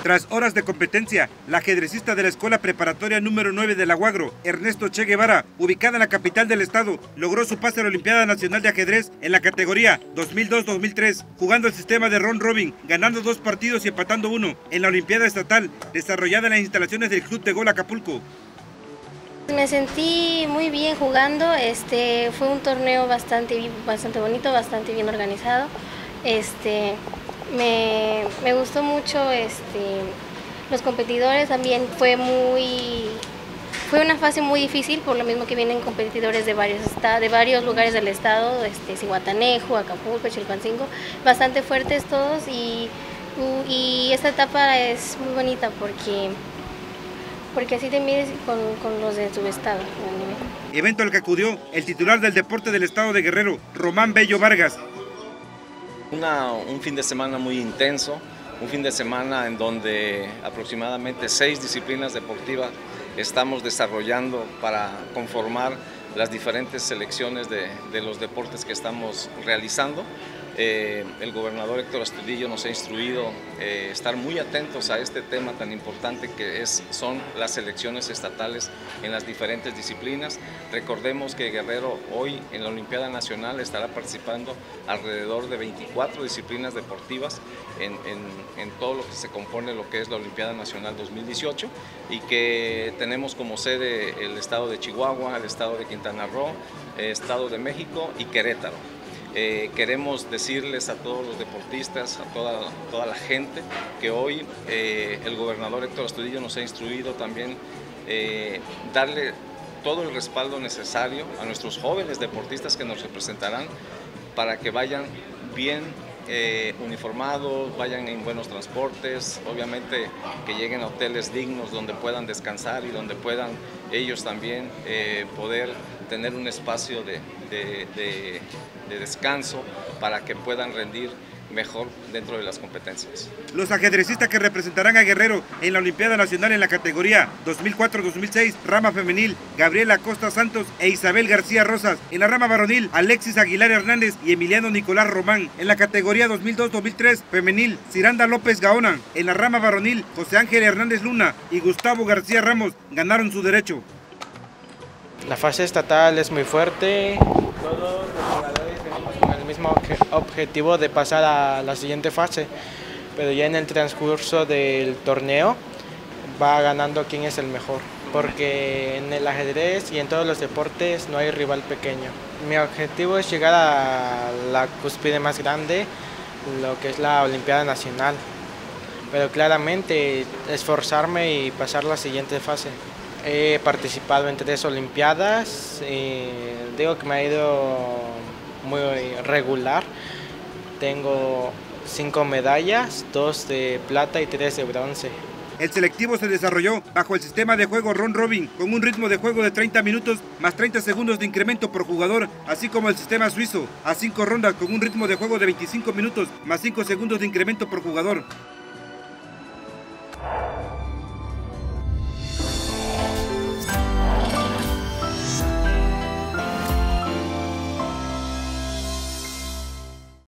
Tras horas de competencia, la ajedrecista de la Escuela Preparatoria número 9 de La Huagro, Ernesto Che Guevara, ubicada en la capital del estado, logró su pase a la Olimpiada Nacional de Ajedrez en la categoría 2002-2003, jugando el sistema de round robin, ganando 2 partidos y empatando 1 en la Olimpiada Estatal, desarrollada en las instalaciones del Club de Gol Acapulco. Me sentí muy bien jugando, fue un torneo bastante bonito, bastante bien organizado. Me gustó mucho los competidores, también fue una fase muy difícil, por lo mismo que vienen competidores de varios lugares del estado, Zihuatanejo, Acapulco, Chilpancingo, bastante fuertes todos, y esta etapa es muy bonita porque así te mides con los de tu estado. Evento al que acudió el titular del deporte del estado de Guerrero, Román Bello Vargas. Un fin de semana muy intenso, un fin de semana en donde aproximadamente 6 disciplinas deportivas estamos desarrollando para conformar las diferentes selecciones de los deportes que estamos realizando. El gobernador Héctor Astudillo nos ha instruido estar muy atentos a este tema tan importante que son las selecciones estatales en las diferentes disciplinas. Recordemos que Guerrero hoy en la Olimpiada Nacional estará participando alrededor de 24 disciplinas deportivas en todo lo que se compone lo que es la Olimpiada Nacional 2018, y que tenemos como sede el estado de Chihuahua, el estado de Quintana Roo, Estado de México y Querétaro. Queremos decirles a todos los deportistas, a toda la gente, que hoy el gobernador Héctor Astudillo nos ha instruido también darle todo el respaldo necesario a nuestros jóvenes deportistas que nos representarán para que vayan bien uniformados, vayan en buenos transportes, obviamente que lleguen a hoteles dignos donde puedan descansar y donde puedan ellos también poder tener un espacio de descanso para que puedan rendir mejor dentro de las competencias. Los ajedrecistas que representarán a Guerrero en la Olimpiada Nacional en la categoría 2004-2006, rama femenil, Gabriela Costa Santos e Isabel García Rosas. En la rama varonil, Alexis Aguilar Hernández y Emiliano Nicolás Román. En la categoría 2002-2003, femenil, Ciranda López Gaona. En la rama varonil, José Ángel Hernández Luna y Gustavo García Ramos ganaron su derecho. La fase estatal es muy fuerte. Todos los jugadores venimos con el mismo objetivo de pasar a la siguiente fase, pero ya en el transcurso del torneo va ganando quién es el mejor, porque en el ajedrez y en todos los deportes no hay rival pequeño. Mi objetivo es llegar a la cúspide más grande, lo que es la Olimpiada Nacional, pero claramente esforzarme y pasar la siguiente fase. He participado en 3 olimpiadas y digo que me ha ido muy regular. Tengo 5 medallas, 2 de plata y 3 de bronce. El selectivo se desarrolló bajo el sistema de juego round robin, con un ritmo de juego de 30 minutos más 30 segundos de incremento por jugador, así como el sistema suizo, a 5 rondas con un ritmo de juego de 25 minutos más 5 segundos de incremento por jugador.